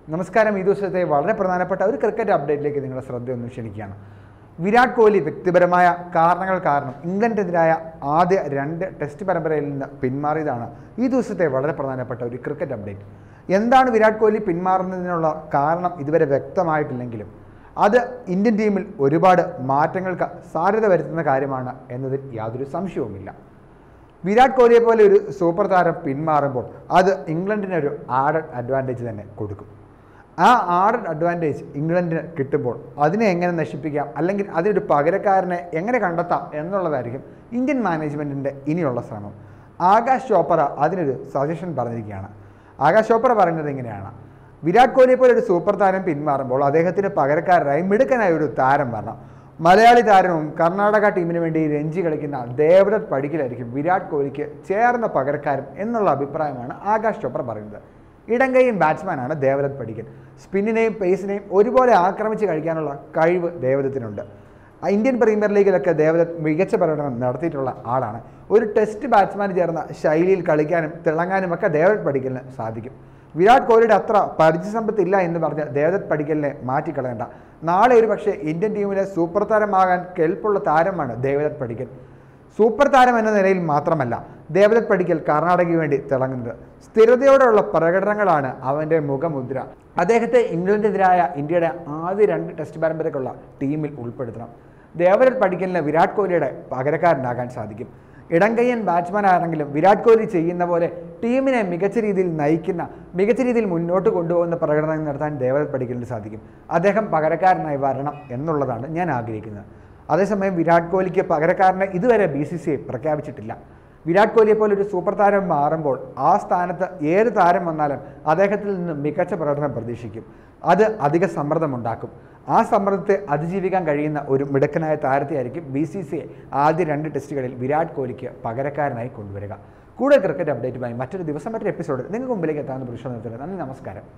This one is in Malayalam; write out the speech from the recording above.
നമസ്കാരം. ഈ ദിവസത്തെ വളരെ പ്രധാനപ്പെട്ട ഒരു ക്രിക്കറ്റ് അപ്ഡേറ്റിലേക്ക് നിങ്ങളുടെ ശ്രദ്ധ ഒന്ന് ക്ഷണിക്കുകയാണ്. വിരാട് കോഹ്ലി വ്യക്തിപരമായ കാരണങ്ങൾ കാരണം ഇംഗ്ലണ്ടിനെതിരായ ആദ്യ 2 ടെസ്റ്റ് പരമ്പരയിൽ നിന്ന് പിന്മാറിയതാണ് ഈ ദിവസത്തെ വളരെ പ്രധാനപ്പെട്ട ഒരു ക്രിക്കറ്റ് അപ്ഡേറ്റ്. എന്താണ് വിരാട് കോഹ്ലി പിന്മാറുന്നതിനുള്ള കാരണം ഇതുവരെ വ്യക്തമായിട്ടില്ലെങ്കിലും അത് ഇന്ത്യൻ ടീമിൽ ഒരുപാട് മാറ്റങ്ങൾക്ക് സാധ്യത വരുത്തുന്ന കാര്യമാണ് എന്നതിൽ യാതൊരു സംശയവുമില്ല. വിരാട് കോഹ്ലിയെ പോലെ ഒരു സൂപ്പർ താരം പിന്മാറുമ്പോൾ അത് ഇംഗ്ലണ്ടിനൊരു ആഡഡ് അഡ്വാൻറ്റേജ് തന്നെ കൊടുക്കും. ആ ആഡഡ് അഡ്വാൻറ്റേജ് ഇംഗ്ലണ്ടിന് കിട്ടുമ്പോൾ അതിനെ എങ്ങനെ നശിപ്പിക്കാം, അല്ലെങ്കിൽ അതിനൊരു പകരക്കാരനെ എങ്ങനെ കണ്ടെത്താം എന്നുള്ളതായിരിക്കും ഇന്ത്യൻ മാനേജ്മെൻറ്റിൻ്റെ ഇനിയുള്ള ശ്രമം. ആകാശ് ചോപ്ര അതിനൊരു സജഷൻ പറഞ്ഞിരിക്കുകയാണ്. ആകാശ് ചോപ്ര പറയുന്നത് ഇങ്ങനെയാണ്: വിരാട് കോഹ്ലിയെ പോലെ ഒരു സൂപ്പർ താരം പിന്മാറുമ്പോൾ അദ്ദേഹത്തിന് പകരക്കാരനായി മിടുക്കനായ ഒരു താരം വരണം. മലയാളി താരവും കർണാടക ടീമിന് വേണ്ടി രഞ്ജി കളിക്കുന്ന ദേവദത്ത് പടിക്കലായിരിക്കും വിരാട് കോഹ്ലിക്ക് ചേർന്ന പകരക്കാരൻ എന്നുള്ള അഭിപ്രായമാണ് ആകാശ് ചോപ്ര പറയുന്നത്. ഇടംകൈയൻ ബാറ്റ്സ്മാനാണ് ദേവദത്ത് പടിക്കൽ. സ്പിന്നിനെയും പേസിനെയും ഒരുപോലെ ആക്രമിച്ച് കഴിക്കാനുള്ള കഴിവ് ദേവദത്തിനുണ്ട്. ഇന്ത്യൻ പ്രീമിയർ ലീഗിലൊക്കെ ദേവദത്ത് മികച്ച പ്രകടനം നടത്തിയിട്ടുള്ള ആളാണ്. ഒരു ടെസ്റ്റ് ബാറ്റ്സ്മാൻ ചേർന്ന ശൈലിയിൽ കളിക്കാനും തിളങ്ങാനും ഒക്കെ ദേവദത്ത് പടിക്കലിന് സാധിക്കും. വിരാട് കോഹ്ലിയുടെ അത്ര പരിചയസമ്പത്ത് ഇല്ല എന്ന് പറഞ്ഞ് ദേവദത്ത് പടിക്കലിനെ മാറ്റിക്കളയേണ്ട. നാളെ ഒരു പക്ഷേ ഇന്ത്യൻ ടീമിലെ സൂപ്പർ താരമാകാൻ കെൽപ്പുള്ള താരമാണ് ദേവദത്ത് പടിക്കൽ. സൂപ്പർ താരം എന്ന നിലയിൽ മാത്രമല്ല ദേവദത്ത് പടിക്കൽ കർണാടകയ്ക്ക് വേണ്ടി തിളങ്ങുന്നത്. സ്ഥിരതയോടെയുള്ള പ്രകടനങ്ങളാണ് അവൻ്റെ മുഖമുദ്ര. അദ്ദേഹത്തെ ഇംഗ്ലണ്ടിനെതിരായ ഇന്ത്യയുടെ ആദ്യ 2 ടെസ്റ്റ് പരമ്പരയ്ക്കുള്ള ടീമിൽ ഉൾപ്പെടുത്തണം. ദേവദത്ത് പടിക്കലിന് വിരാട് കോഹ്ലിയുടെ പകരക്കാരനാകാൻ സാധിക്കും. ഇടംകൈയൻ ബാറ്റ്സ്മാൻ ആണെങ്കിലും വിരാട് കോഹ്ലി ചെയ്യുന്ന പോലെ ടീമിനെ മികച്ച രീതിയിൽ നയിക്കുന്ന, മികച്ച രീതിയിൽ മുന്നോട്ട് കൊണ്ടുപോകുന്ന പ്രകടനം നടത്താൻ ദേവദത്ത് പടിക്കലിന് സാധിക്കും. അദ്ദേഹം പകരക്കാരനായി വരണം എന്നുള്ളതാണ് ഞാൻ ആഗ്രഹിക്കുന്നത്. അതേസമയം വിരാട് കോഹ്ലിക്ക് പകരക്കാരനെ ഇതുവരെ BCCI പ്രഖ്യാപിച്ചിട്ടില്ല. വിരാട് കോഹ്ലിയെ പോലെ ഒരു സൂപ്പർ താരം മാറുമ്പോൾ ആ സ്ഥാനത്ത് ഏത് താരം വന്നാലും അദ്ദേഹത്തിൽ നിന്ന് മികച്ച പ്രകടനം പ്രതീക്ഷിക്കും. അത് അധിക സമ്മർദ്ദമുണ്ടാക്കും. ആ സമ്മർദ്ദത്തെ അതിജീവിക്കാൻ കഴിയുന്ന ഒരു മിടുക്കനായ താരത്തെയായിരിക്കും BCCI ആദ്യ 2 ടെസ്റ്റുകളിൽ വിരാട് കോഹ്ലിക്ക് പകരക്കാരനായി കൊണ്ടുവരിക. കൂടുതൽ ക്രിക്കറ്റ് അപ്ഡേറ്റുമായി മറ്റൊരു ദിവസം മറ്റൊരു എപ്പിസോഡിൽ നിങ്ങൾക്ക് മുമ്പിലേക്ക് എത്താവുന്ന പ്രതീക്ഷ നിർത്തുന്നത്. നന്ദി, നമസ്കാരം.